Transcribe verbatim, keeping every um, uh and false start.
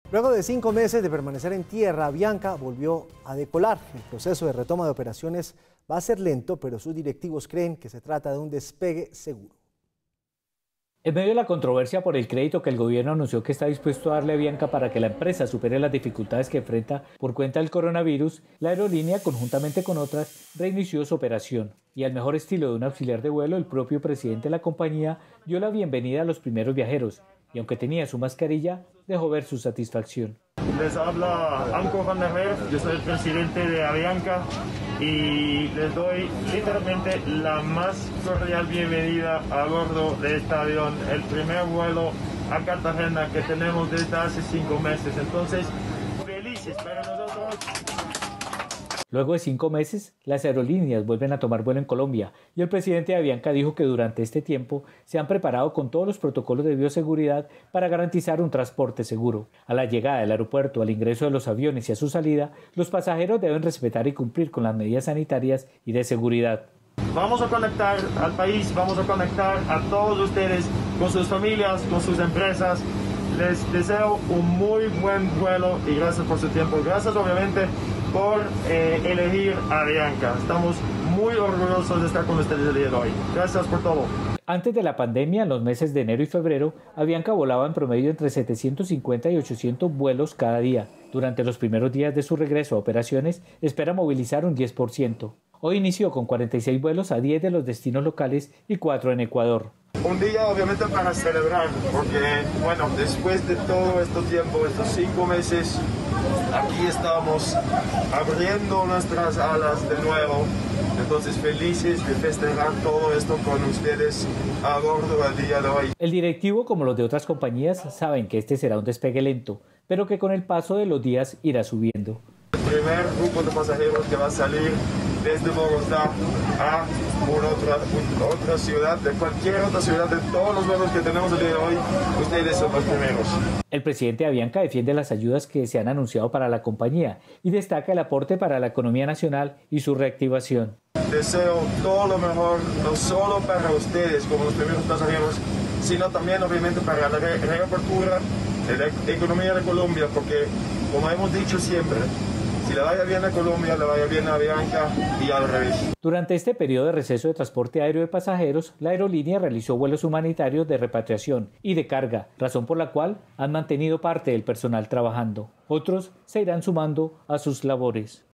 Luego de cinco meses de permanecer en tierra, Avianca volvió a decolar. El proceso de retoma de operaciones va a ser lento, pero sus directivos creen que se trata de un despegue seguro. En medio de la controversia por el crédito que el gobierno anunció que está dispuesto a darle a Avianca para que la empresa supere las dificultades que enfrenta por cuenta del coronavirus, la aerolínea, conjuntamente con otras, reinició su operación. Y al mejor estilo de un auxiliar de vuelo, el propio presidente de la compañía dio la bienvenida a los primeros viajeros. Y aunque tenía su mascarilla, dejó ver su satisfacción. Les habla Anko van der Werf, yo soy el presidente de Avianca y les doy literalmente la más cordial bienvenida a bordo de este avión, el primer vuelo a Cartagena que tenemos desde hace cinco meses, entonces felices para nosotros. Luego de cinco meses, las aerolíneas vuelven a tomar vuelo en Colombia y el presidente de Avianca dijo que durante este tiempo se han preparado con todos los protocolos de bioseguridad para garantizar un transporte seguro. A la llegada del aeropuerto, al ingreso de los aviones y a su salida, los pasajeros deben respetar y cumplir con las medidas sanitarias y de seguridad. Vamos a conectar al país, vamos a conectar a todos ustedes con sus familias, con sus empresas. Les deseo un muy buen vuelo y gracias por su tiempo. Gracias obviamente por eh, elegir a Avianca. Estamos muy orgullosos de estar con ustedes el día de hoy. Gracias por todo. Antes de la pandemia, en los meses de enero y febrero, Avianca volaba en promedio entre setecientos cincuenta y ochocientos vuelos cada día. Durante los primeros días de su regreso a operaciones, espera movilizar un diez por ciento. Hoy inició con cuarenta y seis vuelos a diez de los destinos locales y cuatro en Ecuador. Un día obviamente para celebrar, porque bueno, después de todo este tiempo, estos cinco meses, aquí estamos abriendo nuestras alas de nuevo. Entonces felices de festejar todo esto con ustedes a bordo el día de hoy. El directivo, como los de otras compañías, saben que este será un despegue lento, pero que con el paso de los días irá subiendo. El primer grupo de pasajeros que va a salir desde Bogotá a una otra, una otra ciudad, de cualquier otra ciudad, de todos los vuelos que tenemos el día de hoy, ustedes son los primeros. El presidente de Avianca defiende las ayudas que se han anunciado para la compañía y destaca el aporte para la economía nacional y su reactivación. Deseo todo lo mejor, no solo para ustedes como los primeros pasajeros, sino también obviamente para la re reapertura de la economía de Colombia, porque como hemos dicho siempre, si le vaya bien a Colombia, le vaya bien a Avianca y al revés. Durante este periodo de receso de transporte aéreo de pasajeros, la aerolínea realizó vuelos humanitarios de repatriación y de carga, razón por la cual han mantenido parte del personal trabajando. Otros se irán sumando a sus labores.